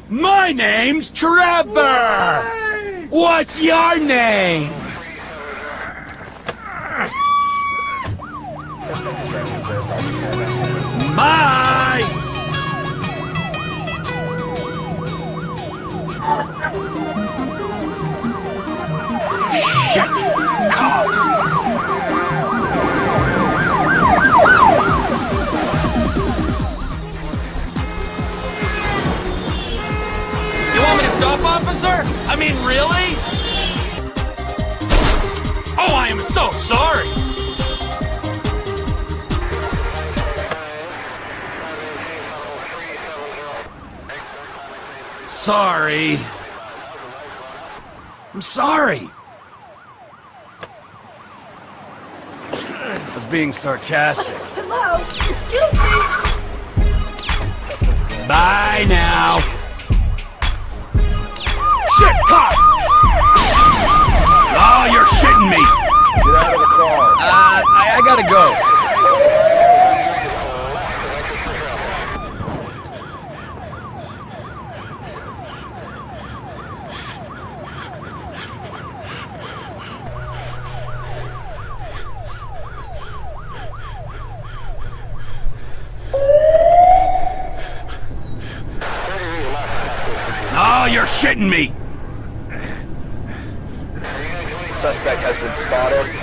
My name's Trevor! What's your name? My... Shit! Cops! You want me to stop, officer? I mean, really? Oh, I am so sorry! Sorry. I'm sorry. I was being sarcastic. Hello? Excuse me? Bye now. Shit, cops! Oh, you're shitting me. Get out of the car. I gotta go. Oh, you're shitting me! Suspect has been spotted.